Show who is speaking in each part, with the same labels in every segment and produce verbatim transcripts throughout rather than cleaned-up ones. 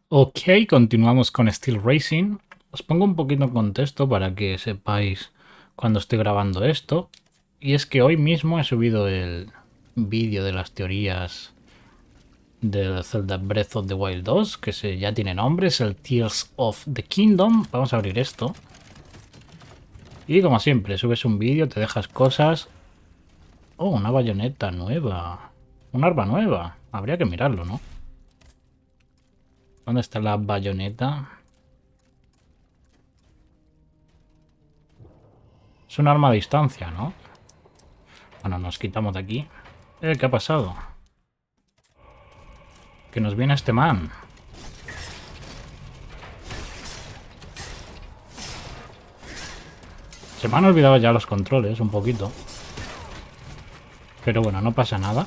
Speaker 1: Ok, continuamos con Steel Racing. Os pongo un poquito en contexto para que sepáis cuando estoy grabando esto. Y es que hoy mismo he subido el vídeo de las teorías del Zelda Breath of the Wild dos, que se, ya tiene nombre, es el Tears of the Kingdom. Vamos a abrir esto. Y como siempre, subes un vídeo, te dejas cosas. Oh, una bayoneta nueva. Un arma nueva. Habría que mirarlo, ¿no? ¿Dónde está la bayoneta? Es un arma a distancia, ¿no? Bueno, nos quitamos de aquí. Eh, ¿qué ha pasado? Que nos viene este man. Se me han olvidado ya los controles un poquito. Pero bueno, no pasa nada.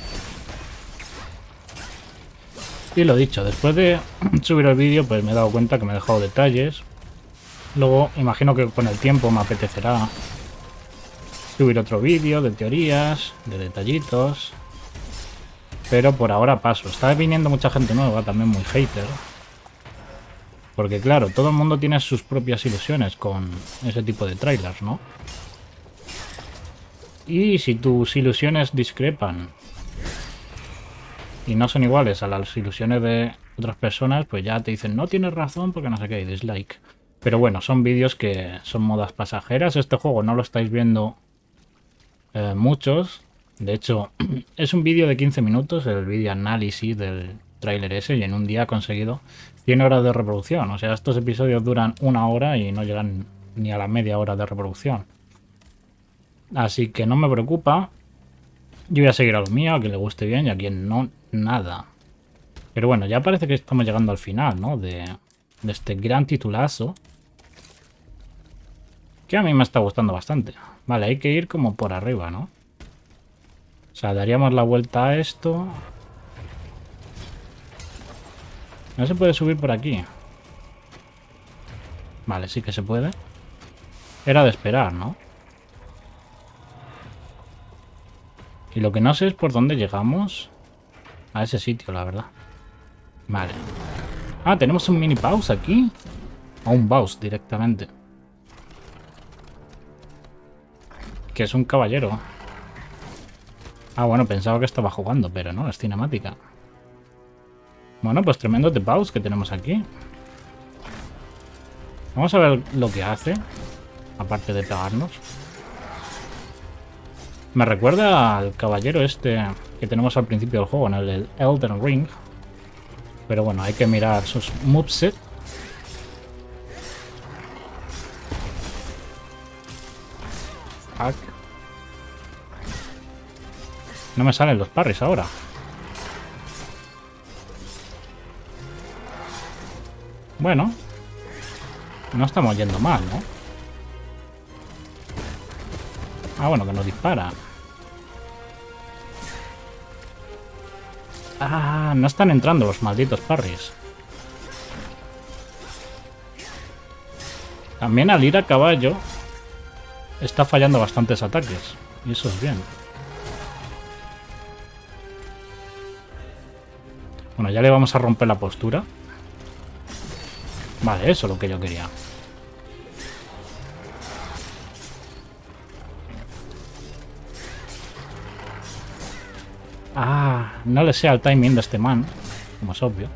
Speaker 1: Y lo dicho, después de subir el vídeo, pues me he dado cuenta que me he dejado detalles. Luego, imagino que con el tiempo me apetecerá subir otro vídeo de teorías, de detallitos. Pero por ahora paso. Está viniendo mucha gente nueva, también muy hater. Porque claro, todo el mundo tiene sus propias ilusiones con ese tipo de trailers, ¿no? Y si tus ilusiones discrepan y no son iguales a las ilusiones de otras personas, pues ya te dicen, no tienes razón porque no sé qué, dislike. Pero bueno, son vídeos que son modas pasajeras. Este juego no lo estáis viendo eh, muchos. De hecho, es un vídeo de quince minutos, el vídeo análisis del tráiler ese, y en un día ha conseguido cien horas de reproducción. O sea, estos episodios duran una hora y no llegan ni a la media hora de reproducción. Así que no me preocupa. Yo voy a seguir a lo mío, a quien le guste bien y a quien no, nada. Pero bueno, ya parece que estamos llegando al final, ¿no? De, de este gran titulazo. Que a mí me está gustando bastante. Vale, hay que ir como por arriba, ¿no? O sea, daríamos la vuelta a esto. No se puede subir por aquí. Vale, sí que se puede. Era de esperar, ¿no? Y lo que no sé es por dónde llegamos a ese sitio, la verdad. Vale. Ah, tenemos un mini pause aquí. O un boss directamente. Que es un caballero. Ah, bueno, pensaba que estaba jugando, pero no, es cinemática. Bueno, pues tremendo de pause que tenemos aquí. Vamos a ver lo que hace. Aparte de pegarnos. Me recuerda al caballero este que tenemos al principio del juego, en el Elden Ring. Pero bueno, hay que mirar sus moveset. Fuck. No me salen los parries ahora. Bueno. No estamos yendo mal, ¿no? Ah, bueno, que nos dispara. Ah, no están entrando los malditos parries. También al ir a caballo está fallando bastantes ataques. Y eso es bien. Bueno, ya le vamos a romper la postura. Vale, eso es lo que yo quería. Ah, no le sé al timing de este man, como es obvio.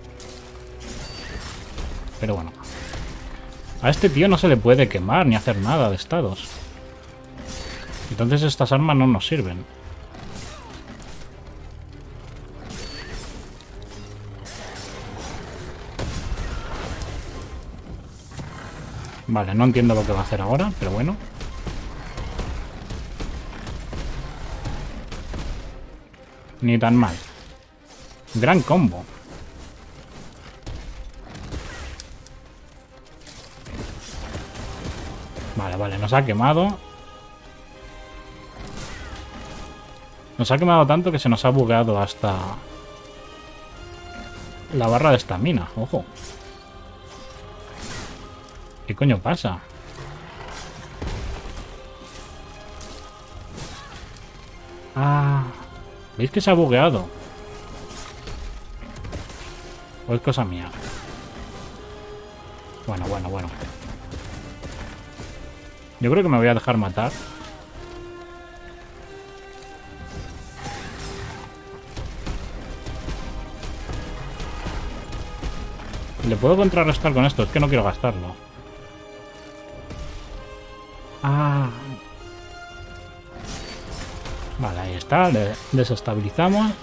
Speaker 1: Pero bueno. A este tío no se le puede quemar ni hacer nada de estados. Entonces estas armas no nos sirven. Vale, no entiendo lo que va a hacer ahora, pero bueno. Ni tan mal. Gran combo. Vale, vale, nos ha quemado. Nos ha quemado tanto que se nos ha bugueado hasta la barra de estamina. Ojo. ¿Qué coño pasa? Ah, ¿veis que se ha bugueado? ¿O es cosa mía? Bueno, bueno, bueno. Yo creo que me voy a dejar matar. ¿Le puedo contrarrestar con esto? Es que no quiero gastarlo. Ah. Vale, ahí está. Le desestabilizamos.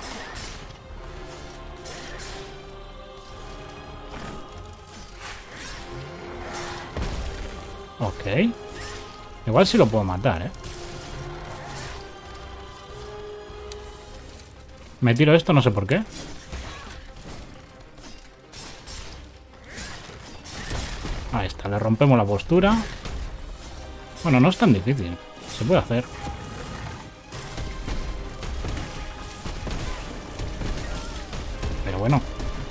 Speaker 1: Ok. Igual sí lo puedo matar, ¿eh? Me tiro esto, no sé por qué. Ahí está, le rompemos la postura. Bueno, no es tan difícil. Se puede hacer. Pero bueno.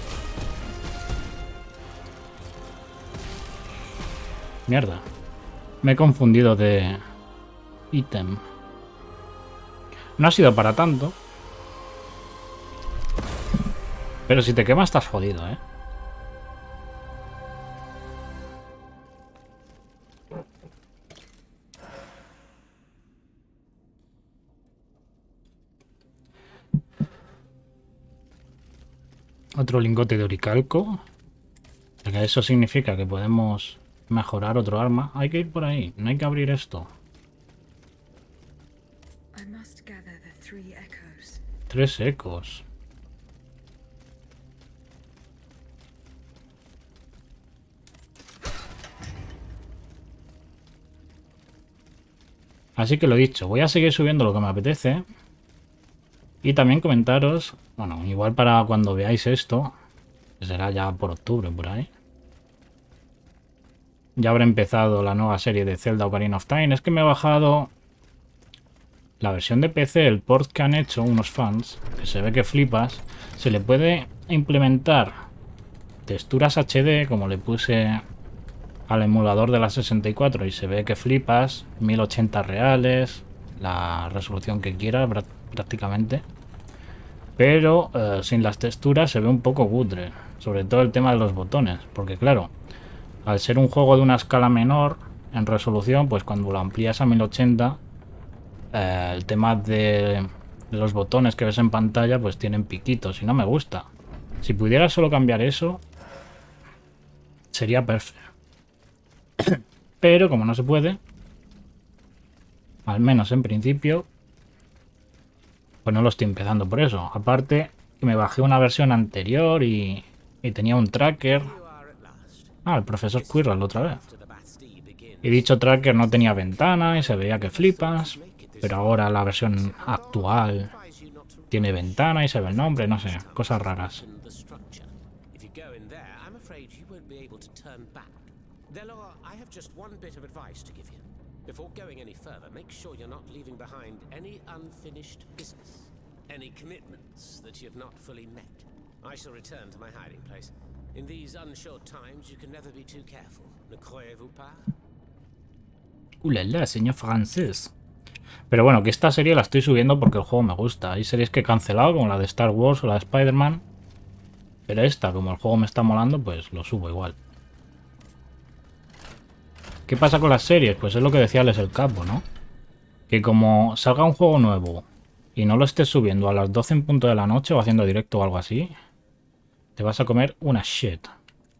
Speaker 1: Mierda. Me he confundido de ítem. No ha sido para tanto. Pero si te quema estás jodido, ¿eh? Otro lingote de oricalco. Porque eso significa que podemos mejorar otro arma. Hay que ir por ahí. No hay que abrir esto. Tres ecos. Así que lo dicho, voy a seguir subiendo lo que me apetece. Y también comentaros, bueno, igual para cuando veáis esto, que será ya por octubre, por ahí. Ya habrá empezado la nueva serie de Zelda Ocarina of Time. Es que me he bajado la versión de P C, el port que han hecho unos fans, que se ve que flipas. Se le puede implementar texturas H D, como le puse al emulador de la sesenta y cuatro, y se ve que flipas, mil ochenta reales, la resolución que quiera prácticamente. Pero eh, sin las texturas se ve un poco cutre, sobre todo el tema de los botones, porque claro, al ser un juego de una escala menor en resolución, pues cuando lo amplías a mil ochenta, eh, el tema de, de los botones que ves en pantalla pues tienen piquitos y no me gusta. Si pudiera solo cambiar eso, sería perfecto. Pero como no se puede, al menos en principio, pues no lo estoy empezando por eso. Aparte, me bajé una versión anterior y, y tenía un tracker. Ah, el profesor Quirrell otra vez. Y dicho tracker no tenía ventana y se veía que flipas. Pero ahora la versión actual tiene ventana y se ve el nombre, no sé, cosas raras.
Speaker 2: Before going any further, make sure you're not leaving behind any unfinished business, any commitments that you've not fully met. I shall return to my hiding place. In these unsure times, you can never be too careful. Ne croyez-vous pas?
Speaker 1: Ulala, señor francés. Pero bueno, que esta serie la estoy subiendo porque el juego me gusta. Hay series que he cancelado, como la de Star Wars o la de Spider-Man. Pero esta, como el juego me está molando, pues lo subo igual. ¿Qué pasa con las series? Pues es lo que decía Les el Capo, ¿no? Que como salga un juego nuevo y no lo estés subiendo a las doce en punto de la noche o haciendo directo o algo así, te vas a comer una shit.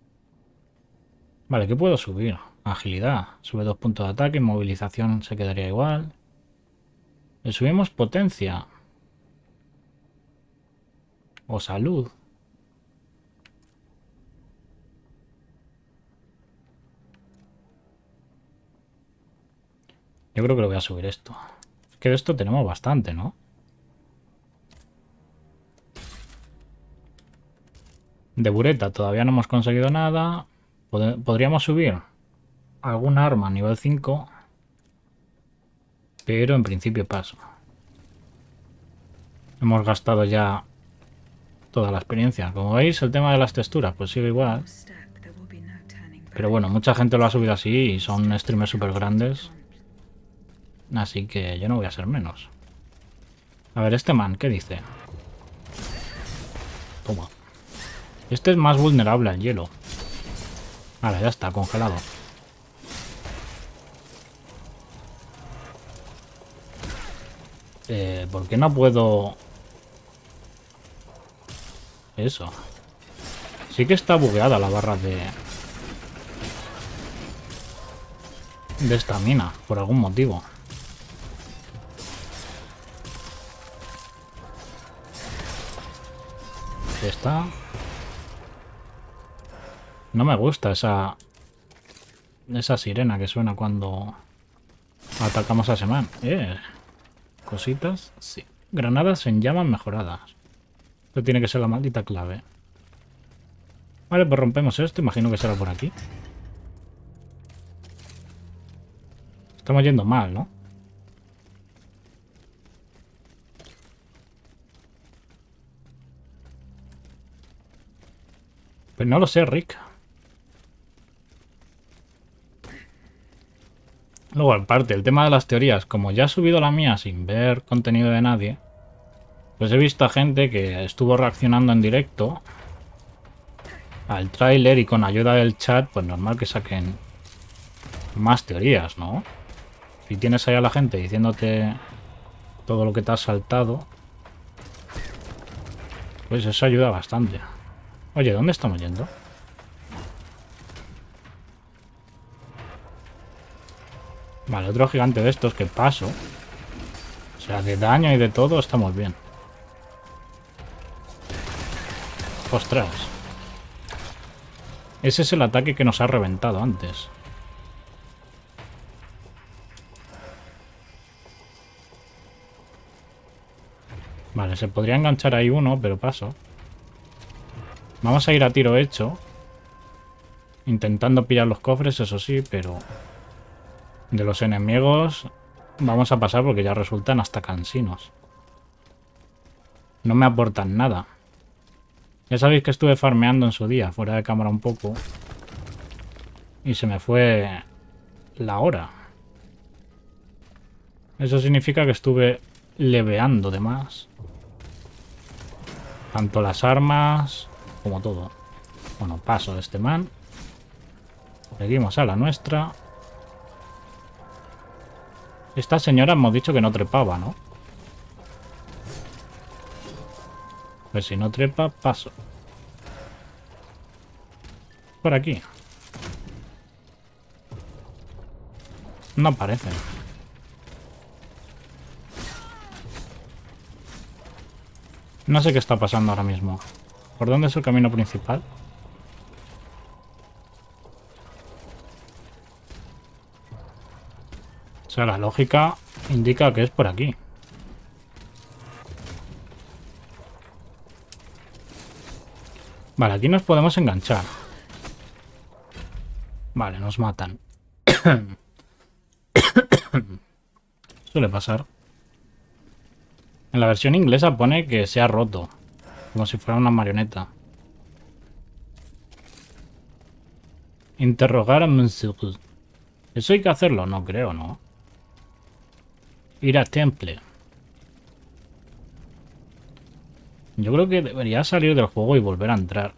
Speaker 1: Vale, ¿qué puedo subir? Agilidad. Sube dos puntos de ataque, movilización se quedaría igual. Le subimos potencia. O salud. Yo creo que lo voy a subir esto. Es que de esto tenemos bastante, ¿no? De bureta todavía no hemos conseguido nada. Pod- podríamos subir algún arma a nivel cinco. Pero en principio paso. Hemos gastado ya toda la experiencia. Como veis, el tema de las texturas pues sigue igual. Pero bueno, mucha gente lo ha subido así y son streamers súper grandes. Así que yo no voy a ser menos. A ver, este man, ¿qué dice? Toma. Este es más vulnerable al hielo. Ahora ya está, congelado. Eh, ¿por qué no puedo...? Eso. Sí que está bugueada la barra de... de esta mina, por algún motivo. Ahí está. No me gusta esa... esa sirena que suena cuando atacamos a Seman. Eh... Cositas, sí. Granadas en llamas mejoradas. Esto tiene que ser la maldita clave. Vale, pues rompemos esto. Imagino que será por aquí. Estamos yendo mal, ¿no? Pues no lo sé, Rick. Luego, aparte, el tema de las teorías. Como ya he subido la mía sin ver contenido de nadie, pues he visto a gente que estuvo reaccionando en directo al tráiler y con ayuda del chat, pues normal que saquen más teorías, ¿no? Si tienes ahí a la gente diciéndote todo lo que te has saltado, pues eso ayuda bastante. Oye, ¿dónde estamos yendo? Vale, otro gigante de estos que paso. O sea, de daño y de todo estamos bien. Ostras. Ese es el ataque que nos ha reventado antes. Vale, se podría enganchar ahí uno, pero paso. Vamos a ir a tiro hecho. Intentando pillar los cofres, eso sí, pero... de los enemigos vamos a pasar porque ya resultan hasta cansinos. No me aportan nada. Ya sabéis que estuve farmeando en su día, fuera de cámara un poco. Y se me fue la hora. Eso significa que estuve leveando de más. Tanto las armas como todo. Bueno, paso de este man. Seguimos a la nuestra. Esta señora hemos dicho que no trepaba, ¿no? Pues si no trepa, paso. Por aquí. No aparecen. No sé qué está pasando ahora mismo. ¿Por dónde es el camino principal? O sea, la lógica indica que es por aquí. Vale, aquí nos podemos enganchar. Vale, nos matan. Suele pasar. En la versión inglesa pone que se ha roto. Como si fuera una marioneta. Interrogar a Monsieur. ¿Eso hay que hacerlo? No creo, ¿no? Ir a Temple. Yo creo que debería salir del juego y volver a entrar.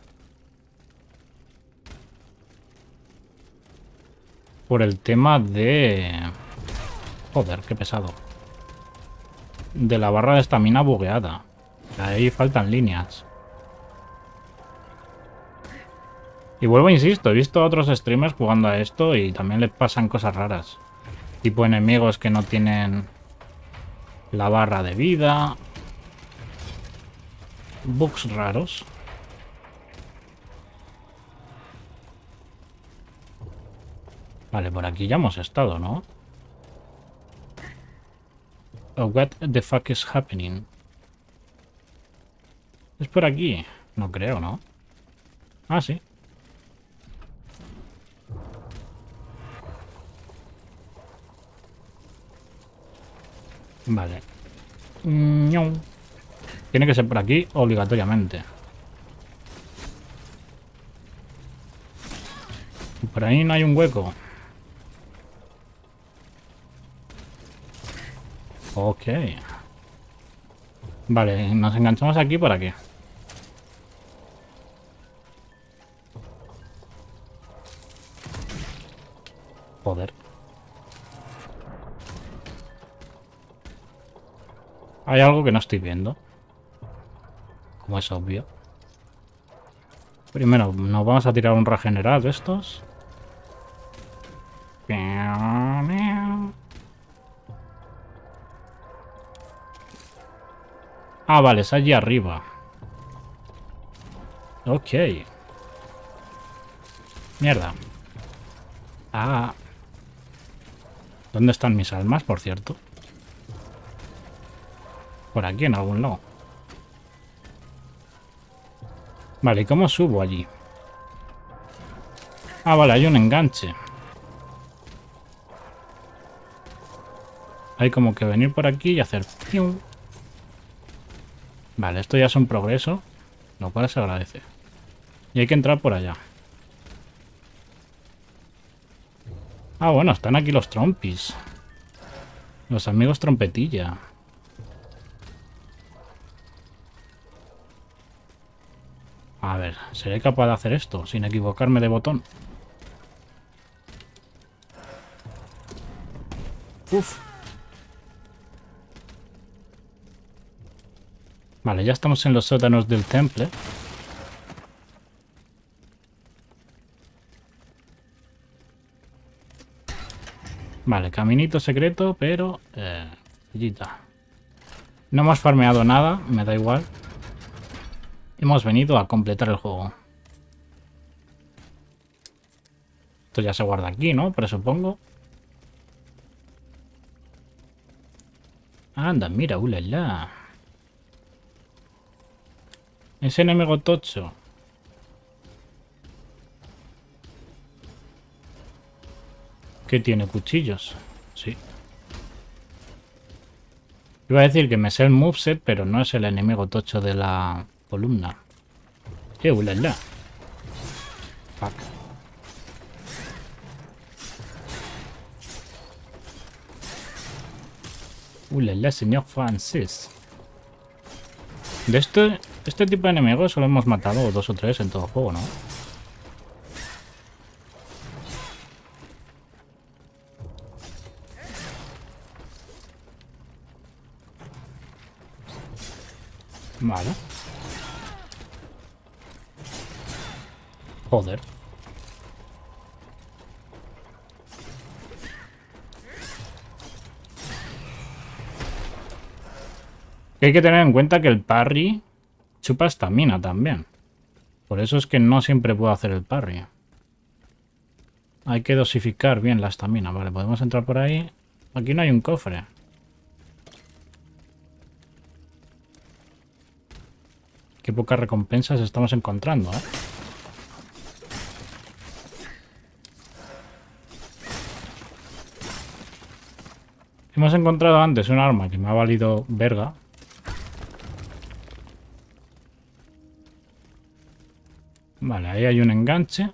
Speaker 1: Por el tema de... Joder, qué pesado. De la barra de estamina bugueada. Ahí faltan líneas. Y vuelvo, insisto, he visto a otros streamers jugando a esto y también les pasan cosas raras. Tipo enemigos que no tienen la barra de vida. Bugs raros. Vale, por aquí ya hemos estado, ¿no? Oh, what the fuck is happening? ¿Es por aquí? No creo, ¿no? Ah, sí. Vale. No. Tiene que ser por aquí obligatoriamente. Por ahí no hay un hueco. Ok. Vale, nos enganchamos aquí, ¿para qué? Joder. Hay algo que no estoy viendo. Como es obvio. Primero, nos vamos a tirar un regenerar de estos. Ah, vale, es allí arriba. Ok. Mierda. Ah. ¿Dónde están mis almas, por cierto? Por aquí, en algún lado. Vale, ¿y cómo subo allí? Ah, vale, hay un enganche. Hay como que venir por aquí y hacer... ¡pium! Vale, esto ya es un progreso, lo cual se agradece. Y hay que entrar por allá. Ah, bueno, están aquí los trompis. Los amigos trompetilla. A ver, ¿seré capaz de hacer esto sin equivocarme de botón? Uf. Vale, ya estamos en los sótanos del temple. Vale, caminito secreto, pero... Eh, sencillita. No hemos farmeado nada, me da igual. Hemos venido a completar el juego. Esto ya se guarda aquí, ¿no? Presupongo. Anda, mira, ulala. Ese enemigo tocho. ¿Qué tiene? ¿Cuchillos? Sí. Iba a decir que me sé el moveset, pero no es el enemigo tocho de la columna. ¡Eh, ulala! Fuck. Ulala, señor Francis. De este, este tipo de enemigos solo hemos matado dos o tres en todo el juego, ¿no? Vale. Joder. Hay que tener en cuenta que el parry chupa estamina también. Por eso es que no siempre puedo hacer el parry. Hay que dosificar bien la estamina. Vale, podemos entrar por ahí. Aquí no hay un cofre. Qué pocas recompensas estamos encontrando, ¿eh? Hemos encontrado antes un arma que me ha valido verga. Vale, ahí hay un enganche.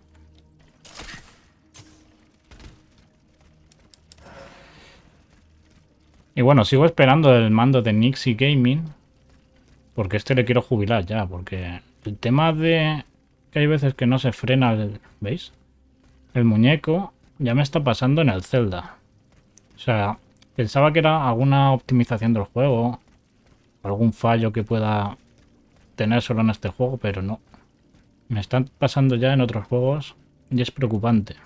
Speaker 1: Y bueno, sigo esperando el mando de Nixie Gaming. Porque este le quiero jubilar ya. Porque el tema de que hay veces que no se frena el... ¿Veis? El muñeco ya me está pasando en el Zelda. O sea, pensaba que era alguna optimización del juego. Algún fallo que pueda tener solo en este juego, pero no. Me están pasando ya en otros juegos y es preocupante.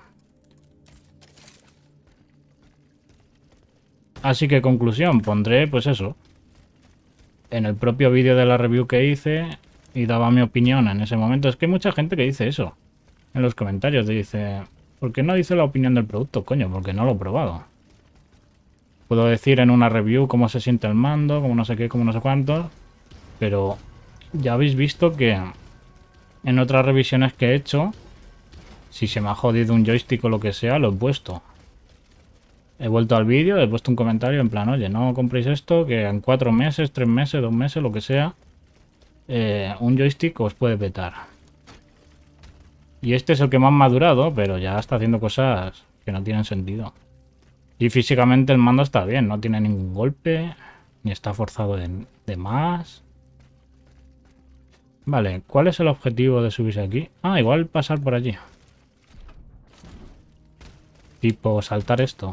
Speaker 1: Así que conclusión, pondré pues eso. En el propio vídeo de la review que hice y daba mi opinión en ese momento. Es que hay mucha gente que dice eso. En los comentarios dice... ¿Por qué no dice la opinión del producto? Coño, porque no lo he probado. Puedo decir en una review cómo se siente el mando, cómo no sé qué, cómo no sé cuánto. Pero ya habéis visto que en otras revisiones que he hecho, si se me ha jodido un joystick o lo que sea, lo he puesto. He vuelto al vídeo, he puesto un comentario en plan, oye, no compréis esto, que en cuatro meses, tres meses, dos meses, lo que sea, eh, un joystick os puede petar. Y este es el que más me ha durado, pero ya está haciendo cosas que no tienen sentido. Y físicamente el mando está bien, no tiene ningún golpe, ni está forzado de, de más. Vale, ¿cuál es el objetivo de subirse aquí? Ah, igual pasar por allí. Tipo saltar esto.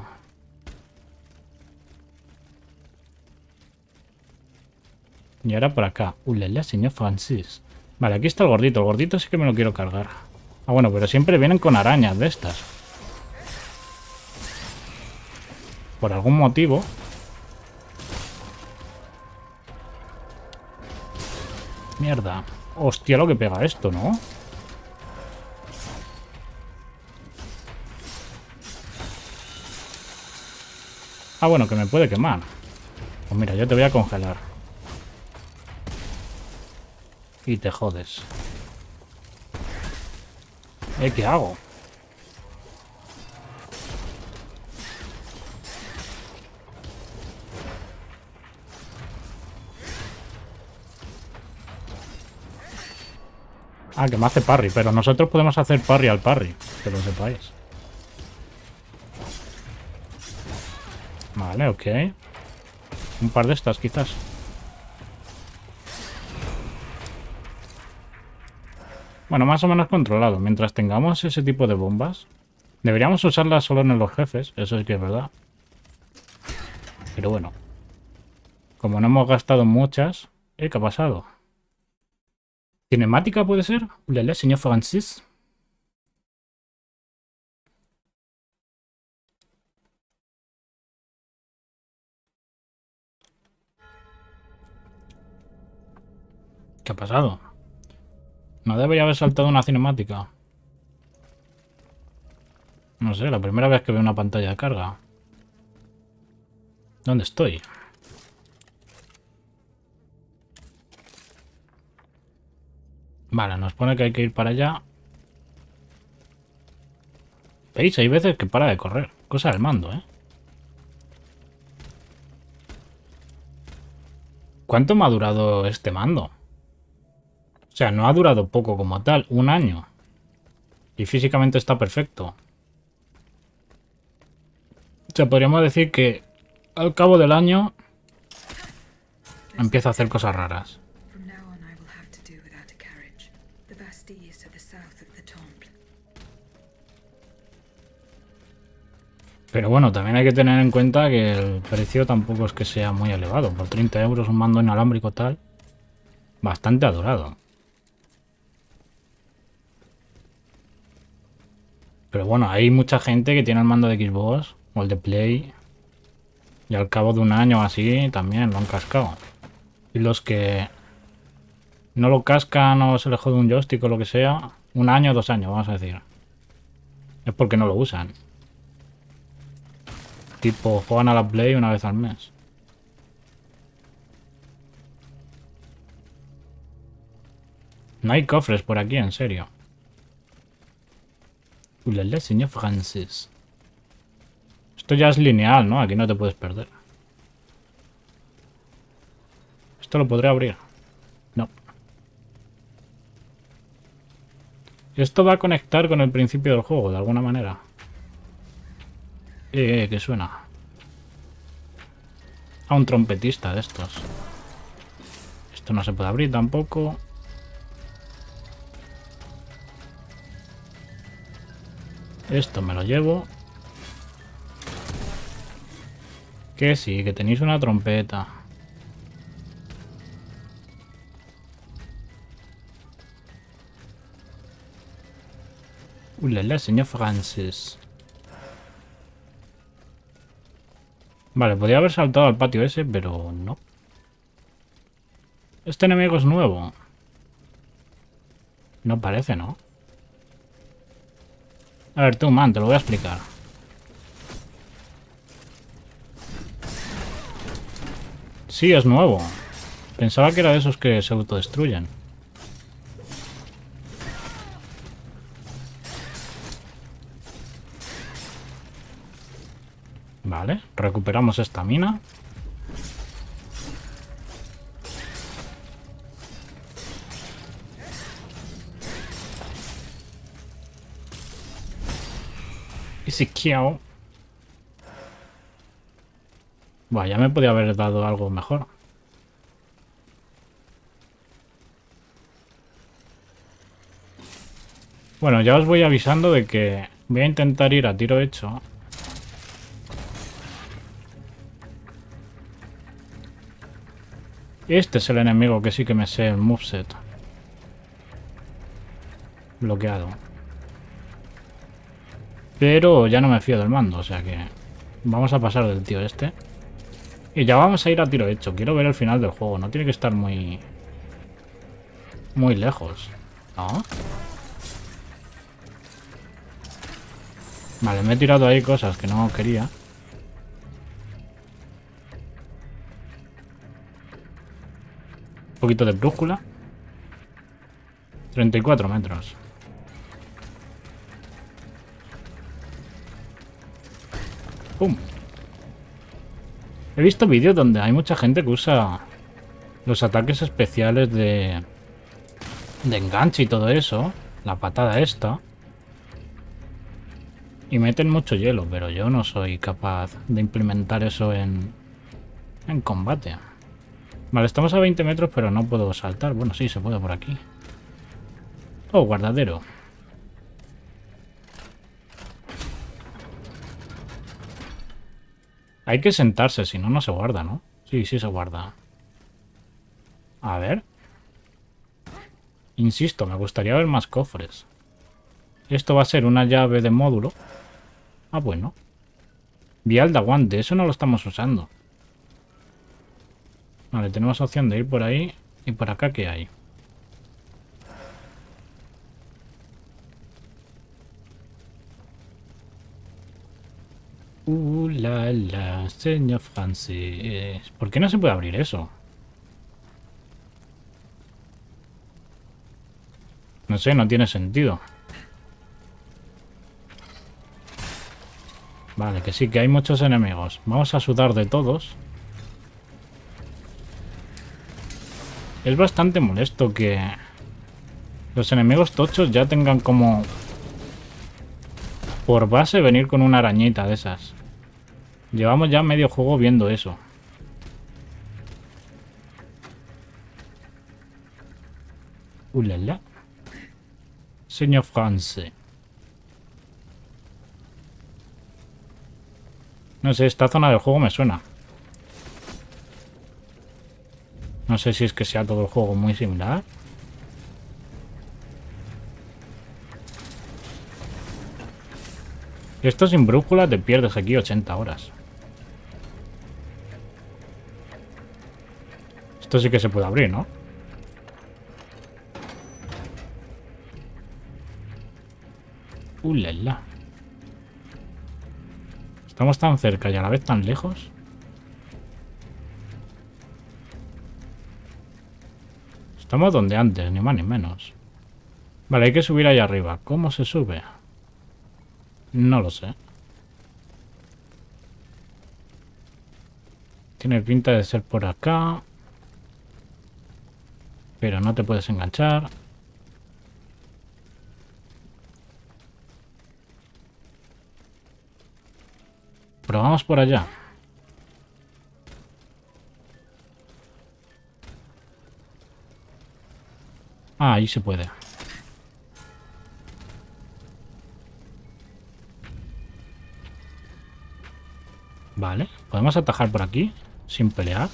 Speaker 1: Y ahora por acá. Ulala, señor Francis. Vale, aquí está el gordito. El gordito sí que me lo quiero cargar. Ah, bueno, pero siempre vienen con arañas de estas. Por algún motivo. Mierda. Hostia, lo que pega esto, ¿no? Ah, bueno, que me puede quemar. Pues mira, yo te voy a congelar. Y te jodes. ¿Eh? ¿Qué hago? Ah, que me hace parry. Pero nosotros podemos hacer parry al parry. Que lo sepáis. Vale, ok. Un par de estas, quizás. Bueno, más o menos controlado. Mientras tengamos ese tipo de bombas, deberíamos usarlas solo en los jefes. Eso sí que es verdad. Pero bueno. Como no hemos gastado muchas... ¿Eh? ¿Qué ha pasado? ¿Cinemática puede ser? Ulala, señor Francis. ¿Qué ha pasado? No debería haber saltado una cinemática. No sé, la primera vez que veo una pantalla de carga. ¿Dónde estoy? Vale, nos pone que hay que ir para allá. ¿Veis? Hay veces que para de correr. Cosa del mando, ¿eh? ¿Cuánto me ha durado este mando? O sea, no ha durado poco como tal. Un año. Y físicamente está perfecto. O sea, podríamos decir que al cabo del año empieza a hacer cosas raras. Pero bueno, también hay que tener en cuenta que el precio tampoco es que sea muy elevado. Por treinta euros un mando inalámbrico tal, bastante adorado. Pero bueno, hay mucha gente que tiene el mando de Xbox o el de Play y al cabo de un año así también lo han cascado. Y los que no lo cascan o se les jode un joystick o lo que sea, un año o dos años, vamos a decir, es porque no lo usan. Tipo, juegan a la Play una vez al mes. No hay cofres por aquí, en serio. Ulala, señor Francis. Esto ya es lineal, ¿no? Aquí no te puedes perder. Esto lo podré abrir. No. Esto va a conectar con el principio del juego, de alguna manera. Eh, eh, que suena. A un trompetista de estos. Esto no se puede abrir tampoco. Esto me lo llevo. Que sí, que tenéis una trompeta. Ulala, señor Francis. Vale, podría haber saltado al patio ese, pero no. Este enemigo es nuevo. No parece, ¿no? A ver, tú, man, te lo voy a explicar. Sí, es nuevo. Pensaba que era de esos que se autodestruyen. Vale, recuperamos esta mina. Y si quiero... Buah, ya me podía haber dado algo mejor. Bueno, ya os voy avisando de que voy a intentar ir a tiro hecho Este es el enemigo que sí que me sé el moveset. Bloqueado. Pero ya no me fío del mando, o sea que... Vamos a pasar del tío este. Y ya vamos a ir a tiro hecho. Quiero ver el final del juego. No tiene que estar muy... Muy lejos. ¿No? Vale, me he tirado ahí cosas que no quería. Un poquito de brújula. treinta y cuatro metros. ¡Pum! He visto vídeos donde hay mucha gente que usa los ataques especiales de... De enganche y todo eso. La patada esta. Y meten mucho hielo, pero yo no soy capaz de implementar eso en... En combate. Vale, estamos a veinte metros, pero no puedo saltar. Bueno, sí, se puede por aquí. Oh, guardadero. Hay que sentarse, si no, no se guarda, ¿no? Sí, sí se guarda. A ver. Insisto, me gustaría ver más cofres. Esto va a ser una llave de módulo. Ah, bueno. Vial de aguante, eso no lo estamos usando. Vale, tenemos opción de ir por ahí. ¿Y por acá qué hay? Uh, la, la, señor Francis. ¿Por qué no se puede abrir eso? No sé, no tiene sentido. Vale, que sí, que hay muchos enemigos. Vamos a sudar de todos. Es bastante molesto que los enemigos tochos ya tengan como... Por base venir con una arañita de esas. Llevamos ya medio juego viendo eso. Ulala. Señor France. No sé, esta zona del juego me suena. No sé si es que sea todo el juego muy similar. Esto sin brújula te pierdes aquí ochenta horas. Esto sí que se puede abrir, ¿no? Ulala. Estamos tan cerca y a la vez tan lejos. Estamos donde antes, ni más ni menos. Vale, hay que subir ahí arriba. ¿Cómo se sube? No lo sé. Tiene pinta de ser por acá. Pero no te puedes enganchar. Probamos por allá. Ah, ahí se puede. Vale, podemos atajar por aquí sin pelear.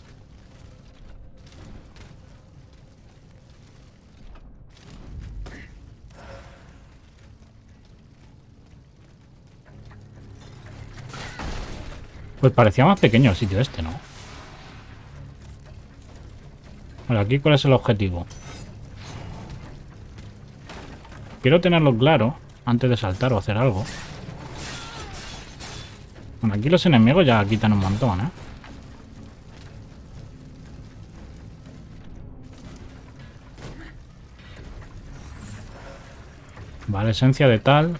Speaker 1: Pues parecía más pequeño el sitio este, ¿no? Bueno, aquí ¿cuál es el objetivo? Quiero tenerlo claro antes de saltar o hacer algo. Bueno, aquí los enemigos ya quitan un montón, ¿eh? Vale, esencia de tal.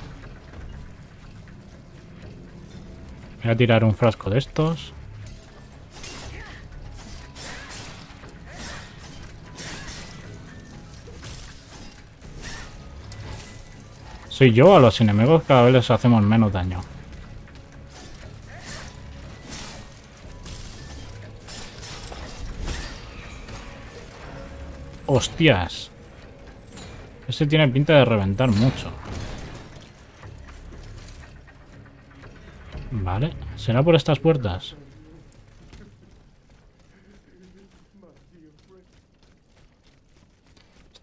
Speaker 1: Voy a tirar un frasco de estos. Soy yo, a los enemigos cada vez les hacemos menos daño. ¡Hostias! Este tiene pinta de reventar mucho. Vale, ¿será por estas puertas?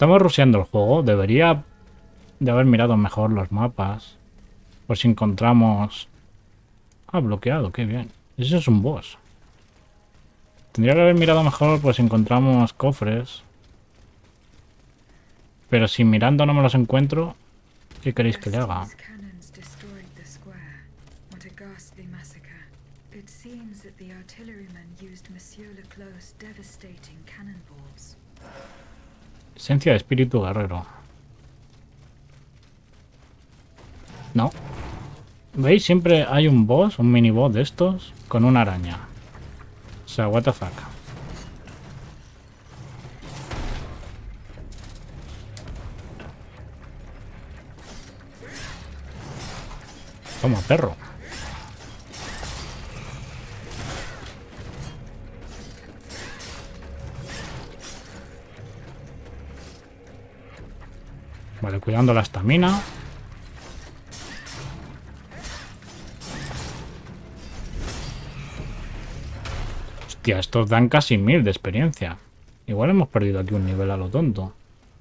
Speaker 1: Estamos rusheando el juego. Debería de haber mirado mejor los mapas. Por si encontramos... Ah, bloqueado, qué bien. Eso es un boss. Tendría que haber mirado mejor por si encontramos cofres. Pero si mirando no me los encuentro, ¿qué queréis que le haga? Esencia de espíritu guerrero. No. ¿Veis? Siempre hay un boss, un mini boss de estos, con una araña. O sea, what the fuck. Toma, perro. Vale, cuidando la estamina. Hostia, estos dan casi mil de experiencia. Igual hemos perdido aquí un nivel a lo tonto.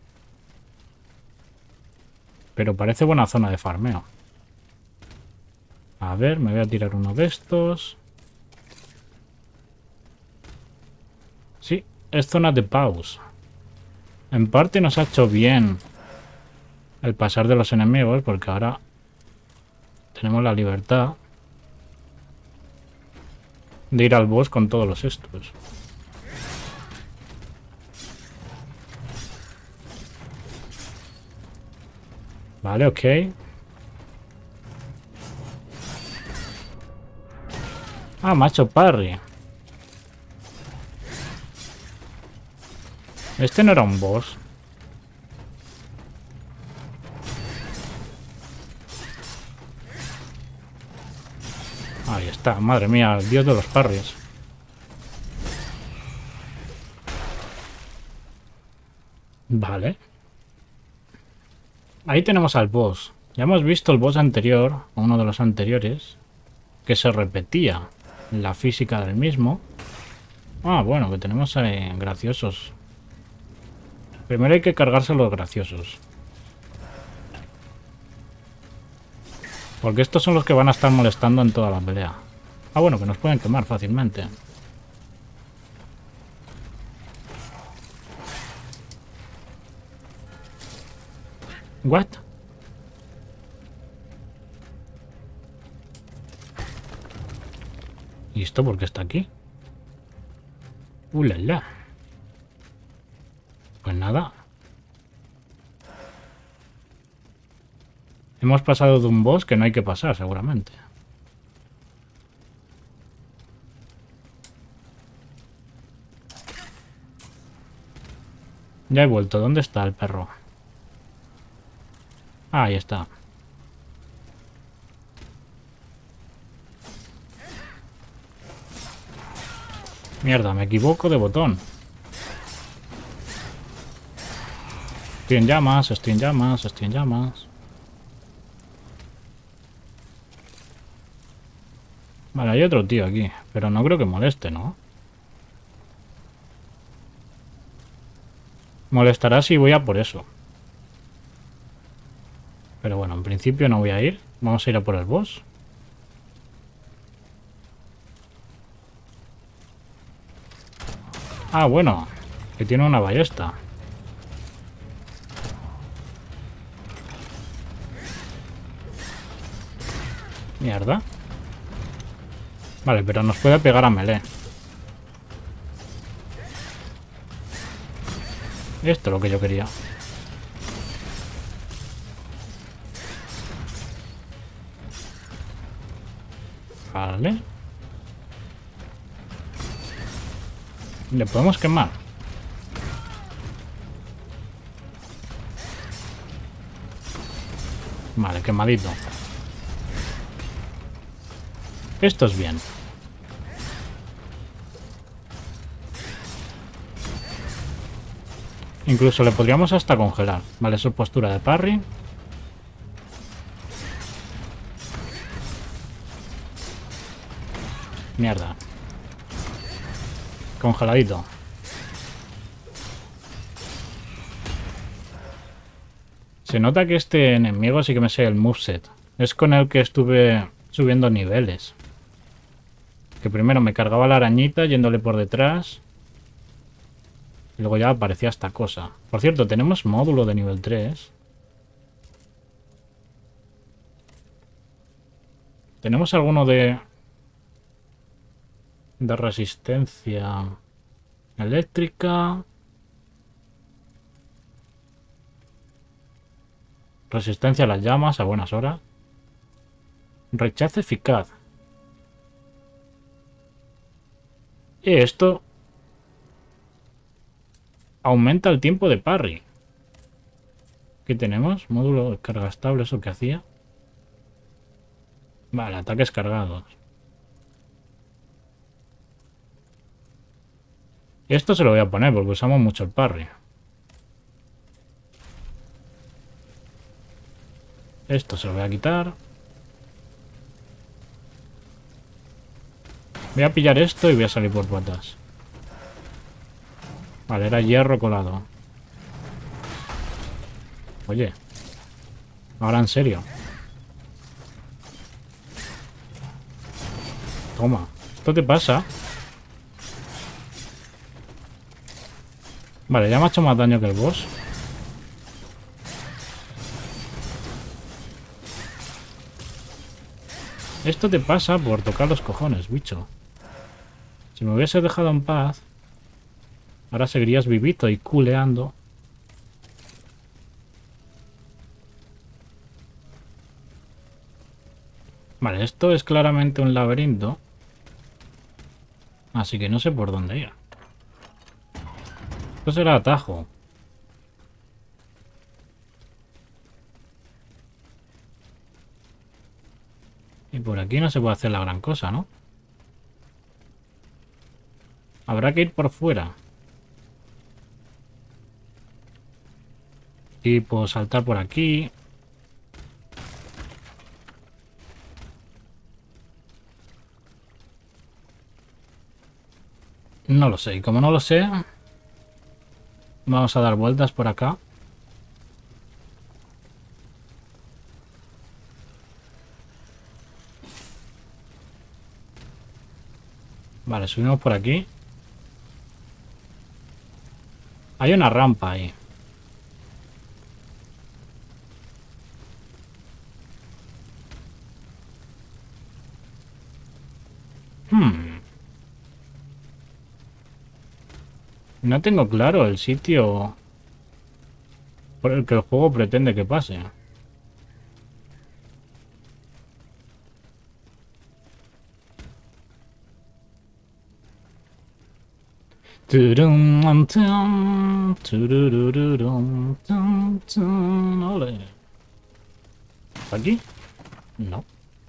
Speaker 1: Pero parece buena zona de farmeo. A ver, me voy a tirar uno de estos. Sí, es zona de pause. En parte nos ha hecho bien el pasar de los enemigos, porque ahora tenemos la libertad de ir al boss con todos los estos. Vale, ok. Ah, macho parry. Este no era un boss. Ahí está, madre mía, el dios de los parries. Vale. Ahí tenemos al boss. Ya hemos visto el boss anterior, uno de los anteriores, que se repetía la física del mismo. Ah, bueno, que tenemos eh, graciosos. Primero hay que cargarse los graciosos. Porque estos son los que van a estar molestando en toda la pelea. Ah, bueno, que nos pueden quemar fácilmente. ¿What? ¿Y esto por qué está aquí? ¡Uh, la, la! Pues nada. Hemos pasado de un boss que no hay que pasar, seguramente. Ya he vuelto. ¿Dónde está el perro? Ah, ahí está. Mierda, me equivoco de botón. Estoy en llamas, estoy en llamas, estoy en llamas. Vale, hay otro tío aquí, pero no creo que moleste, ¿no? Molestará si voy a por eso. Pero bueno, en principio no voy a ir. Vamos a ir a por el boss. Ah, bueno, que tiene una ballesta. Mierda. Vale, pero nos puede pegar a melee. Esto es lo que yo quería. Vale. Le podemos quemar. Vale, quemadito. Esto es bien. Incluso le podríamos hasta congelar. Vale, eso es postura de parry. Mierda. Se nota que este enemigo sí que me sé el moveset. Es con el que estuve subiendo niveles. Que primero me cargaba la arañita yéndole por detrás. Y luego ya aparecía esta cosa. Por cierto, tenemos módulo de nivel tres. ¿Tenemos alguno de... de resistencia eléctrica? Resistencia a las llamas a buenas horas. Rechazo eficaz. Y esto aumenta el tiempo de parry. ¿Qué tenemos? Módulo de carga estable, ¿eso que hacía? Vale, ataques cargados. Esto se lo voy a poner porque usamos mucho el parry. Esto se lo voy a quitar. Voy a pillar esto y voy a salir por patas. Vale, era hierro colado. Oye. Ahora en serio. Toma. ¿Esto te pasa? Vale, ya me ha hecho más daño que el boss. Esto te pasa por tocar los cojones, bicho. Si me hubiese dejado en paz, ahora seguirías vivito y culeando. Vale, esto es claramente un laberinto. Así que no sé por dónde ir. Esto será atajo. Y por aquí no se puede hacer la gran cosa, ¿no? Habrá que ir por fuera. Y puedo saltar por aquí. No lo sé. Y como no lo sé, vamos a dar vueltas por acá. Vale, subimos por aquí. Hay una rampa ahí. Hmm. No tengo claro el sitio por el que el juego pretende que pase. Turum, tum, turururum, tum, tum, ole. ¿Aquí? No.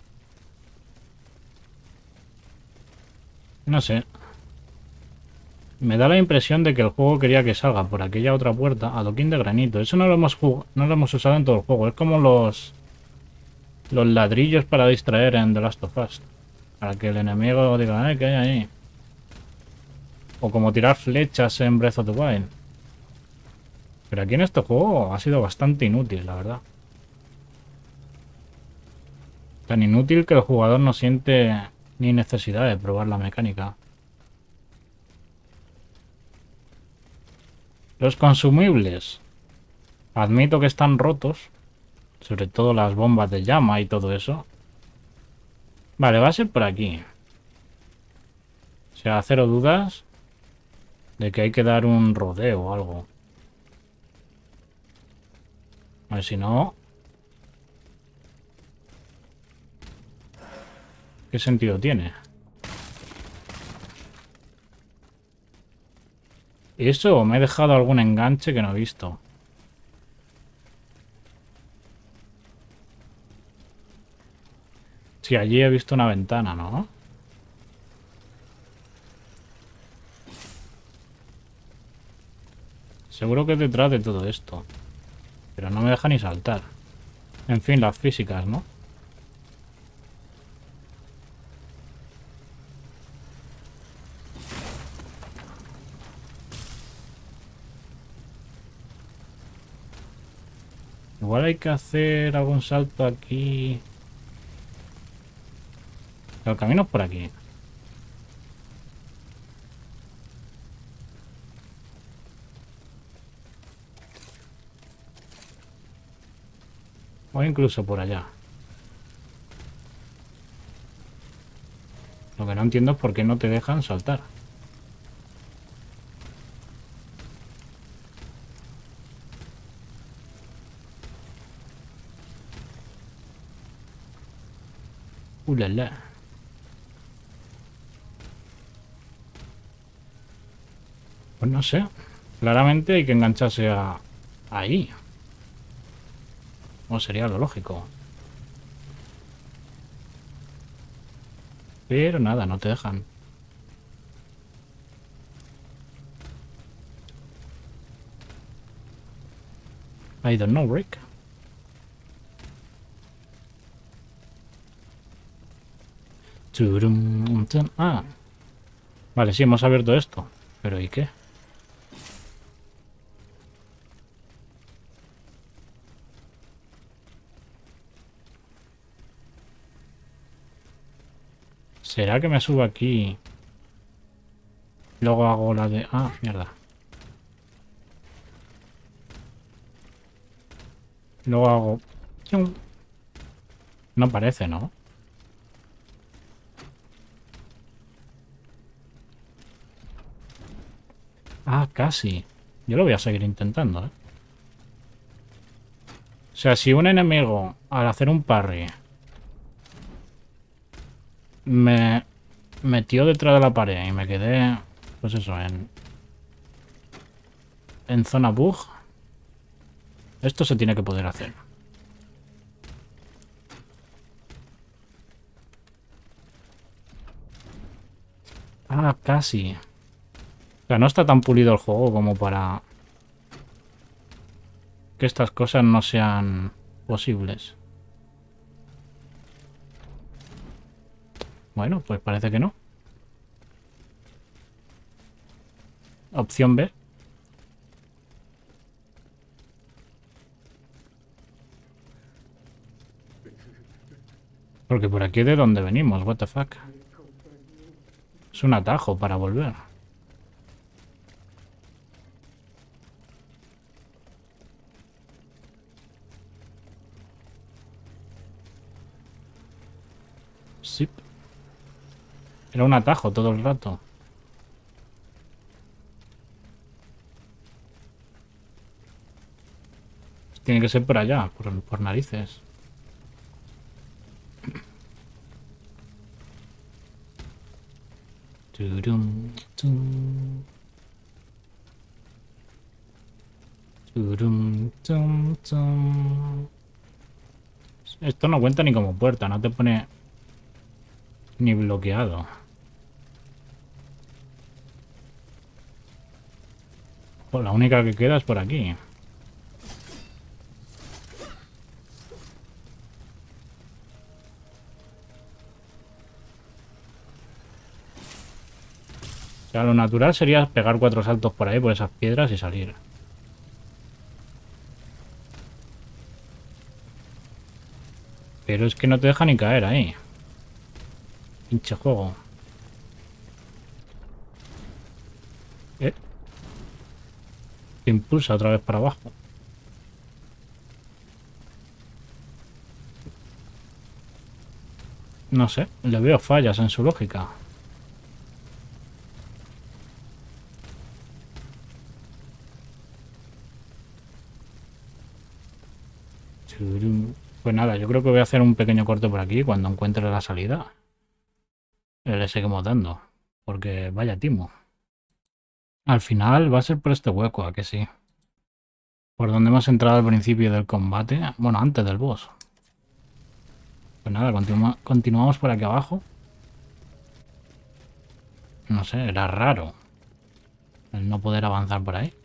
Speaker 1: No sé. Me da la impresión de que el juego quería que salga por aquella otra puerta. Adoquín de granito. Eso no lo hemos no lo hemos usado en todo el juego. Es como los los ladrillos para distraer en The Last of Us. Para que el enemigo diga, eh, ¿qué hay ahí? O como tirar flechas en Breath of the Wild. Pero aquí en este juego ha sido bastante inútil, la verdad. Tan inútil que el jugador no siente ni necesidad de probar la mecánica. Los consumibles. Admito que están rotos. Sobre todo las bombas de llama y todo eso. Vale, va a ser por aquí. O sea, cero dudas de que hay que dar un rodeo o algo. A ver si no... ¿Qué sentido tiene? ¿Eso? ¿Me he dejado algún enganche que no he visto? Sí, allí he visto una ventana, ¿no? Seguro que es detrás de todo esto. Pero no me deja ni saltar. En fin, las físicas, ¿no? Igual hay que hacer algún salto aquí. El camino es por aquí. O incluso por allá. Lo que no entiendo es por qué no te dejan saltar. Ulala. Pues no sé. Claramente hay que engancharse a ahí. O sería lo lógico. Pero nada, no te dejan. I don't know, Rick. Ah. Vale, sí, hemos abierto esto. Pero ¿y qué? ¿Será que me subo aquí? Luego hago la de... Ah, mierda. Luego hago... No parece, ¿no? Ah, casi. Yo lo voy a seguir intentando, ¿eh? O sea, si un enemigo, al hacer un parry, me metió detrás de la pared y me quedé, pues eso, en... En zona bug, esto se tiene que poder hacer. Ah, casi. O sea, no está tan pulido el juego como para que estas cosas no sean posibles. Bueno, pues parece que no. Opción B. Porque por aquí es de donde venimos, what the fuck. Es un atajo para volver. Sí. Era un atajo todo el rato. Tiene que ser por allá, por, por narices. Turum, tum. Turum, tum, tum. Esto no cuenta ni como puerta, no te pone ni bloqueado. Pues la única que queda es por aquí. O sea, lo natural sería pegar cuatro saltos por ahí, por esas piedras y salir. Pero es que no te deja ni caer ahí. Pinche juego. ¿Eh? Te impulsa otra vez para abajo. No sé, le veo fallas en su lógica. Pues nada, yo creo que voy a hacer un pequeño corte por aquí. Cuando encuentre la salida le seguimos dando. Porque vaya timo. Al final va a ser por este hueco, ¿a que sí? Por donde hemos entrado al principio del combate. Bueno, antes del boss. Pues nada, continua continuamos por aquí abajo. No sé, era raro el no poder avanzar por ahí.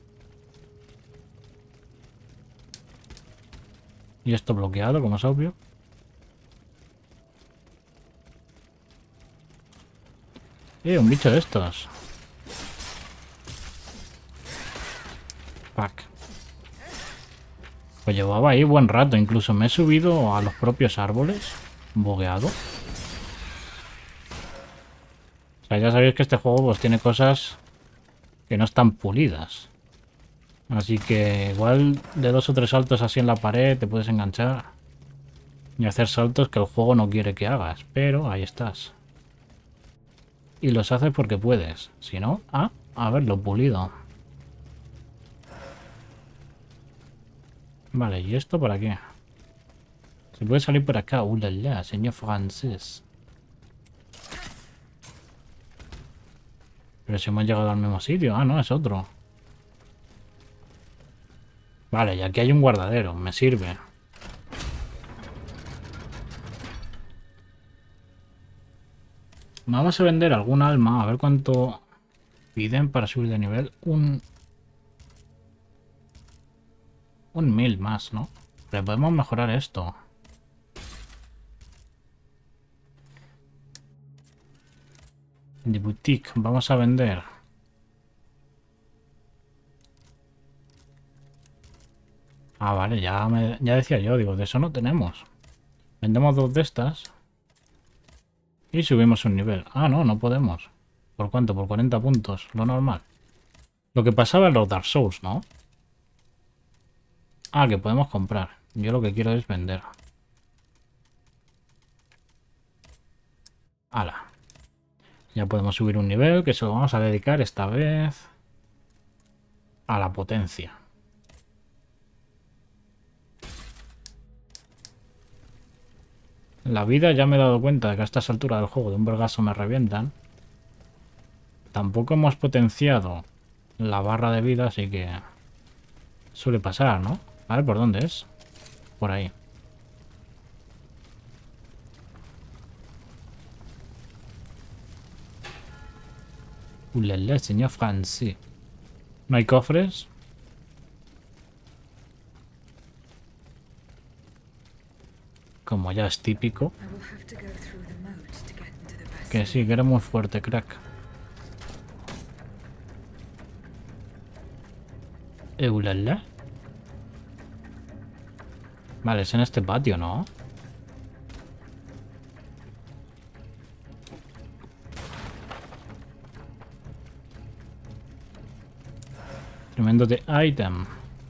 Speaker 1: Y esto bloqueado, como es obvio. Eh, un bicho de estos. Fuck. Pues llevaba ahí buen rato. Incluso me he subido a los propios árboles. Bogueado. O sea, ya sabéis que este juego pues tiene cosas que no están pulidas. Así que igual de dos o tres saltos así en la pared te puedes enganchar. Y hacer saltos que el juego no quiere que hagas. Pero ahí estás. Y los haces porque puedes. Si no, ah, a verlo pulido. Vale, ¿y esto para qué? Se puede salir por acá. Uh, la, la, señor francés. Pero si hemos llegado al mismo sitio. Ah, no, es otro. Vale, y aquí hay un guardadero. Me sirve. Vamos a vender algún alma. A ver cuánto piden para subir de nivel. Un... Un mil más, ¿no? Pero podemos mejorar esto. De boutique. Vamos a vender. Ah, vale, ya, me, ya decía yo. Digo, de eso no tenemos. Vendemos dos de estas. Y subimos un nivel. Ah, no, no podemos. ¿Por cuánto? Por cuarenta puntos. Lo normal. Lo que pasaba en los Dark Souls, ¿no? Ah, que podemos comprar. Yo lo que quiero es vender. Hala. Ya podemos subir un nivel, que se lo vamos a dedicar esta vez a la potencia. La vida ya me he dado cuenta de que a estas alturas del juego de un vergazo me revientan. Tampoco hemos potenciado la barra de vida, así que suele pasar, ¿no? A ver, ¿por dónde es? Por ahí. Ulala, señor francés. ¿No hay cofres? Como ya es típico. Que sí, que era muy fuerte, crack. Eulala. Vale, es en este patio, ¿no? Tremendo de item.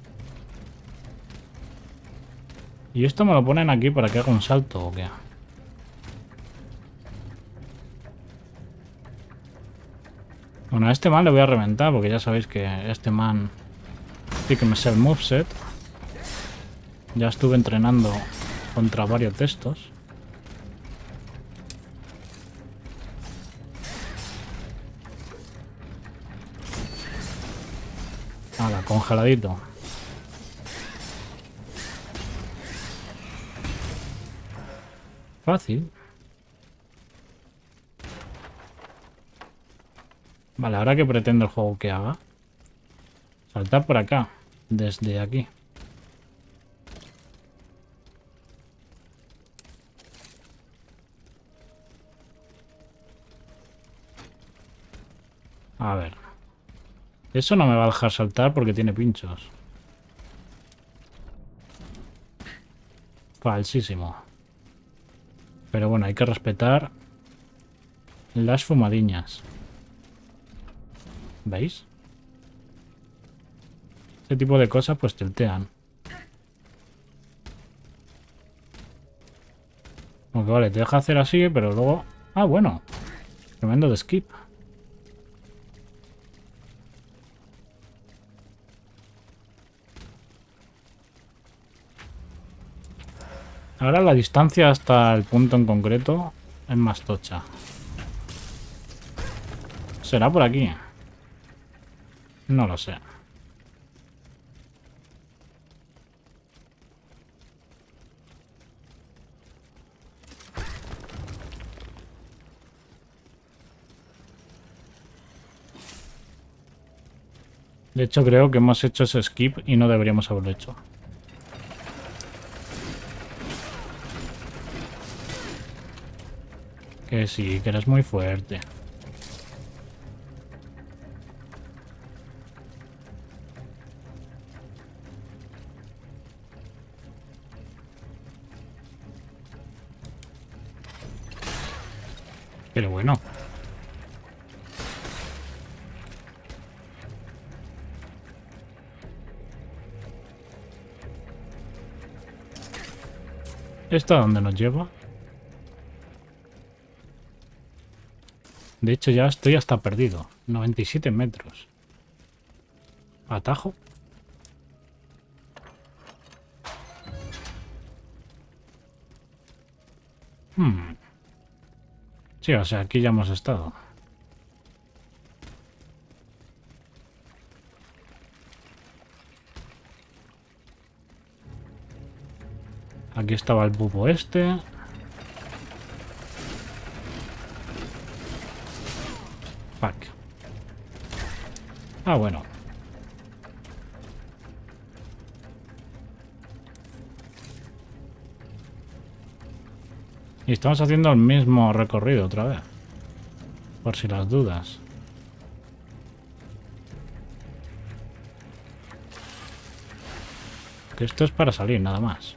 Speaker 1: ¿Y esto me lo ponen aquí para que haga un salto o qué? Bueno, a este man le voy a reventar porque ya sabéis que este man sí que me sé el moveset. Ya estuve entrenando contra varios de estos. Hala, congeladito. Fácil. Vale, ahora que pretende el juego que haga. Saltar por acá. Desde aquí. A ver. Eso no me va a dejar saltar porque tiene pinchos. Falsísimo. Pero bueno, hay que respetar las fumadiñas. ¿Veis? Este tipo de cosas pues tiltean. Aunque vale, te deja hacer así, pero luego... Ah, bueno. Tremendo de skip. Ahora la distancia hasta el punto en concreto es más tocha. ¿Será por aquí? No lo sé. De hecho, creo que hemos hecho ese skip y no deberíamos haberlo hecho. Que sí, que eres muy fuerte. Pero bueno. ¿Esto a dónde nos lleva? De hecho ya estoy hasta perdido. noventa y siete metros. ¿Atajo? Hmm. Sí, o sea, aquí ya hemos estado. Aquí estaba el bubo este. Fuck. Ah, bueno. Y estamos haciendo el mismo recorrido otra vez. Por si las dudas. Que esto es para salir, nada más.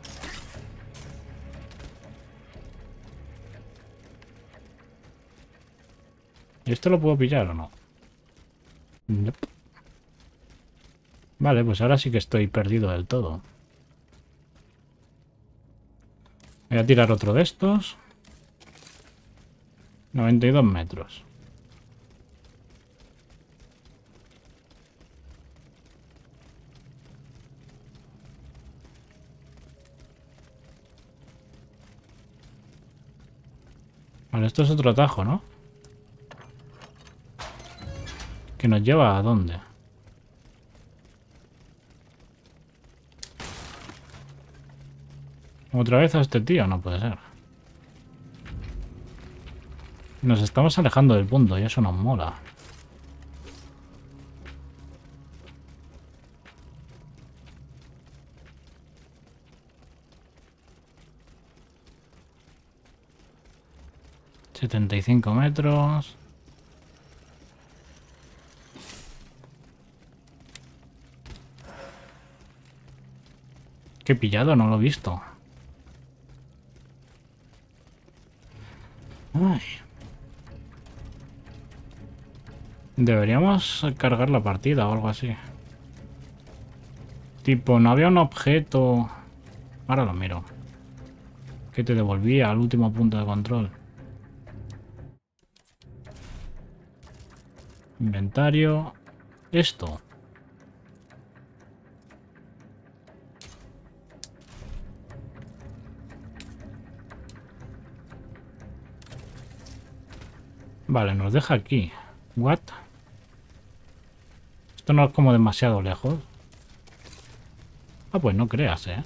Speaker 1: ¿Y esto lo puedo pillar o no? Nope. Vale, pues ahora sí que estoy perdido del todo. Voy a tirar otro de estos. noventa y dos metros. Vale, esto es otro atajo, ¿no? ¿Que nos lleva a dónde? ¿Otra vez a este tío? No puede ser. Nos estamos alejando del punto y eso nos mola. setenta y cinco metros. ¿Qué he pillado? No lo he visto. Ay. Deberíamos cargar la partida o algo así. Tipo, no había un objeto... Ahora lo miro. Que te devolvía al último punto de control. Inventario. Esto. Vale, nos deja aquí. What? Esto no es como demasiado lejos. Ah, pues no creas, ¿eh?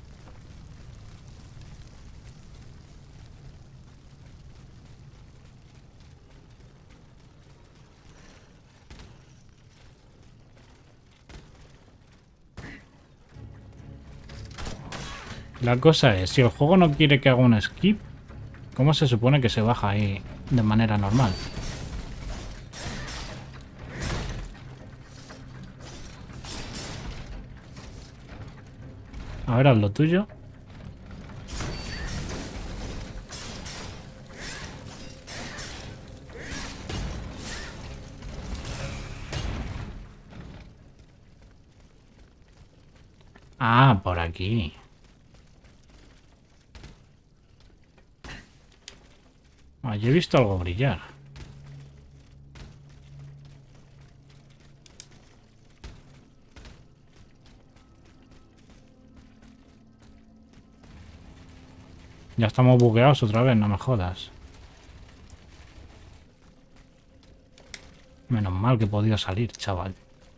Speaker 1: La cosa es, si el juego no quiere que haga un skip, ¿cómo se supone que se baja ahí de manera normal? A ver, haz lo tuyo. Ah, por aquí. Ah, yo he visto algo brillar. Ya estamos bugueados otra vez, no me jodas. Menos mal que he podido salir, chaval.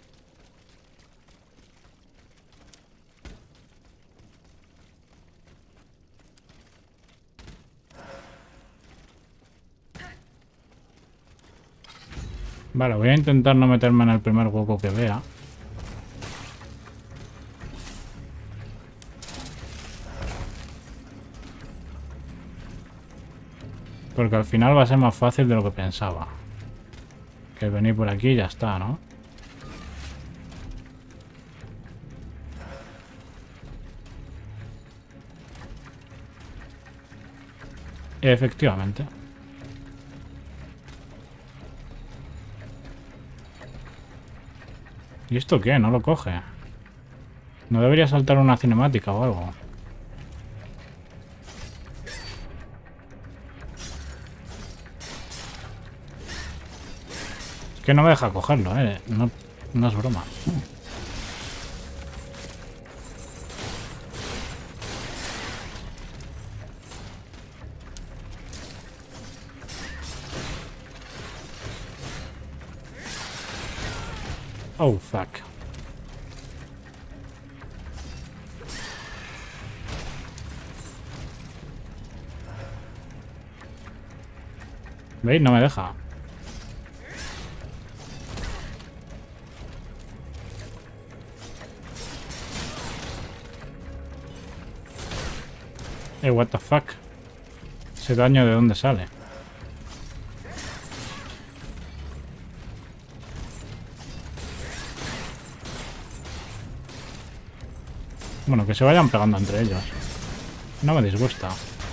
Speaker 1: Vale, voy a intentar no meterme en el primer hueco que vea. Porque al final va a ser más fácil de lo que pensaba. Que venir por aquí y ya está, ¿no? Efectivamente. ¿Y esto qué? No lo coge. ¿No debería saltar una cinemática o algo? Es que no me deja cogerlo, eh. No, no es broma. Oh, fuck. ¿Veis? No me deja. Eh, what the fuck. ¿Ese daño de dónde sale? Bueno, que se vayan pegando entre ellos. No me disgusta.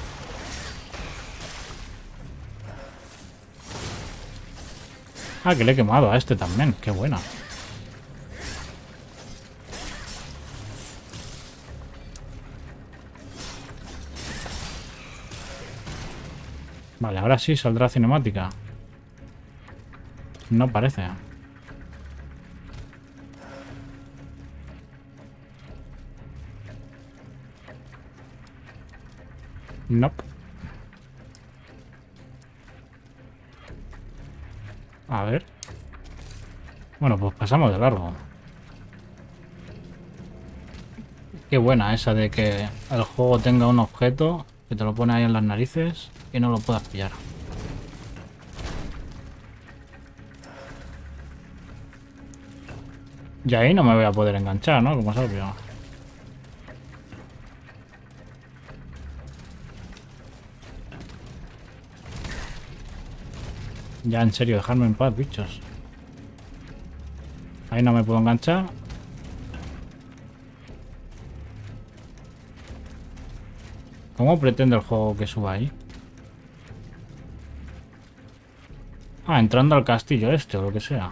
Speaker 1: Ah, que le he quemado a este también. Qué buena. Vale, ahora sí saldrá cinemática. No parece. Nope. A ver. Bueno, pues pasamos de largo. Qué buena esa de que el juego tenga un objeto que te lo pone ahí en las narices y no lo puedas pillar. Y ahí no me voy a poder enganchar, ¿no? Como es obvio. Ya, en serio, dejarme en paz, bichos. Ahí no me puedo enganchar. ¿Cómo pretende el juego que suba ahí? Ah, entrando al castillo este o lo que sea.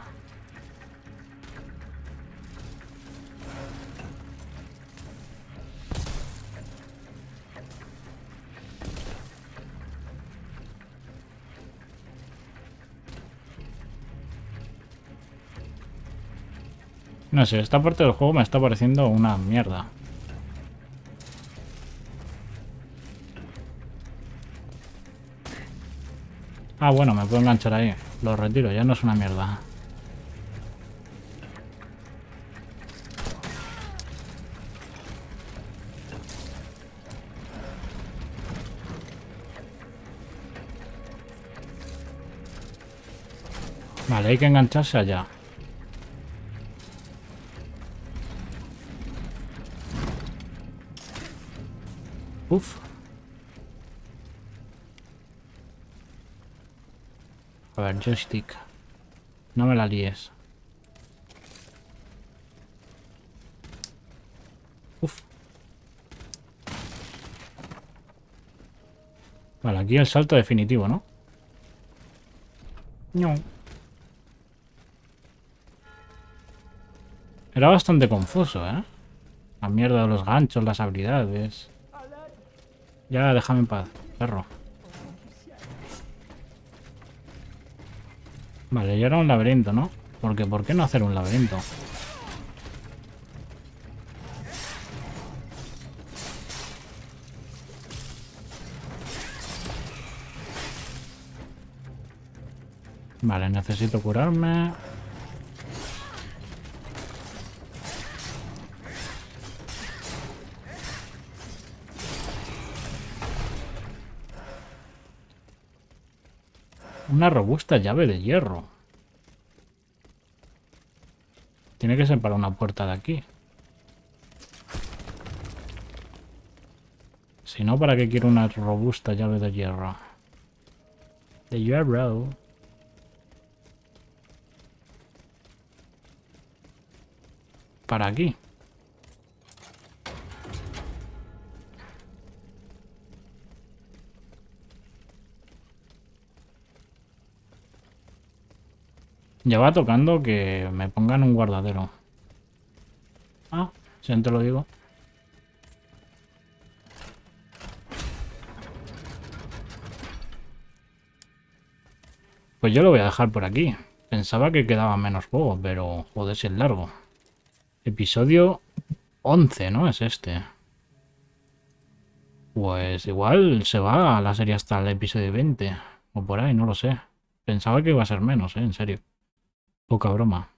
Speaker 1: No sé, esta parte del juego me está pareciendo una mierda. Ah, bueno, me puedo enganchar ahí. Lo retiro, ya no es una mierda. Vale, hay que engancharse allá. Uf. A ver, joystick. No me la líes. Uf. Vale, aquí el salto definitivo, ¿no? No. Era bastante confuso, ¿eh? La mierda de los ganchos, las habilidades. Ya, déjame en paz, perro. Vale, y ahora un laberinto, ¿no? Porque, ¿por qué no hacer un laberinto? Vale, necesito curarme. Una robusta llave de hierro. Tiene que ser para una puerta de aquí. Si no, ¿para qué quiero una robusta llave de hierro? De hierro. Para aquí. Ya va tocando que me pongan un guardadero. Si no te lo digo. Pues yo lo voy a dejar por aquí. Pensaba que quedaba menos juego, pero joder, si es largo. Episodio once, ¿no? Es este. Pues igual se va a la serie hasta el episodio veinte. O por ahí, no lo sé. Pensaba que iba a ser menos, ¿eh? En serio. Poca broma.